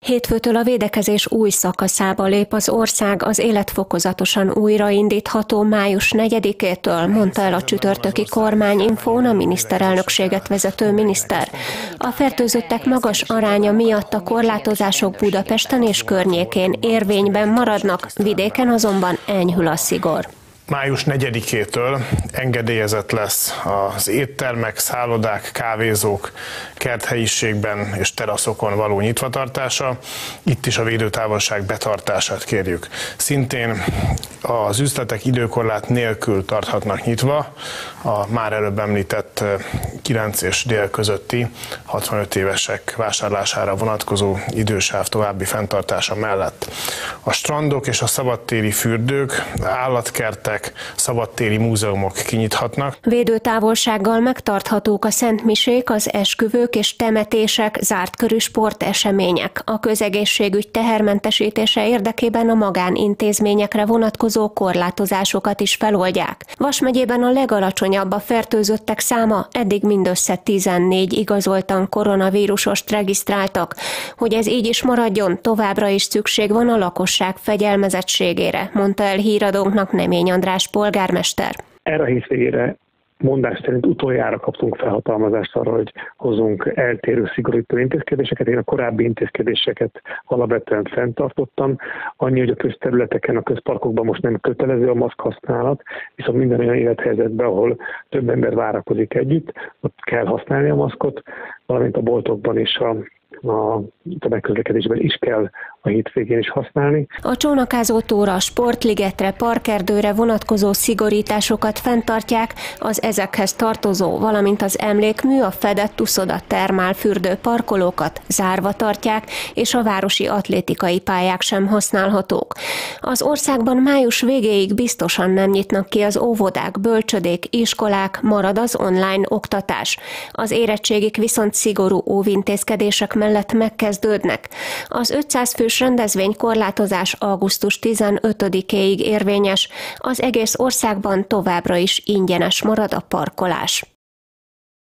Hétfőtől a védekezés új szakaszába lép az ország, az élet fokozatosan újraindítható május 4-től, mondta el a csütörtöki kormányinfón a miniszterelnökséget vezető miniszter. A fertőzöttek magas aránya miatt a korlátozások Budapesten és környékén érvényben maradnak, vidéken azonban enyhül a szigor. Május 4-től engedélyezett lesz az éttermek, szállodák, kávézók, kerthelyiségben és teraszokon való nyitvatartása. Itt is a védőtávolság betartását kérjük. Szintén az üzletek időkorlát nélkül tarthatnak nyitva a már előbb említett 9 és dél közötti 65 évesek vásárlására vonatkozó idősáv további fenntartása mellett. A strandok és a szabadtéri fürdők, állatkertek, szabadtéri múzeumok kinyithatnak. Védőtávolsággal megtarthatók a szentmisék, az esküvők és temetések, zárt körű sportesemények. A közegészségügy tehermentesítése érdekében a magánintézményekre vonatkozó korlátozásokat is feloldják. Vas megyében a legalacsonyabb a fertőzöttek száma, eddig mindössze 14 igazoltan koronavírusost regisztráltak. Hogy ez így is maradjon, továbbra is szükség van a lakosság fegyelmezettségére, mondta el híradónknak Nemény András polgármester. Erre a hétvégére mondás szerint utoljára kaptunk felhatalmazást arra, hogy hozunk eltérő szigorító intézkedéseket. Én a korábbi intézkedéseket alapvetően fenntartottam. Annyi, hogy a közterületeken, a közparkokban most nem kötelező a maszk használat, viszont minden olyan élethelyzetben, ahol több ember várakozik együtt, ott kell használni a maszkot, valamint a boltokban és a tömegközlekedésben is kell a hétvégén is használni. A Csónakázó tóra, sportligetre, parkerdőre vonatkozó szigorításokat fenntartják, az ezekhez tartozó, valamint az emlékmű, a fedett uszoda, termálfürdő parkolókat zárva tartják, és a városi atlétikai pályák sem használhatók. Az országban május végéig biztosan nem nyitnak ki az óvodák, bölcsödék, iskolák, marad az online oktatás. Az érettségik viszont szigorú óvintézkedések mellett megkezdődnek. Az 500 fős rendezvénykorlátozás augusztus 15-éig érvényes, az egész országban továbbra is ingyenes marad a parkolás.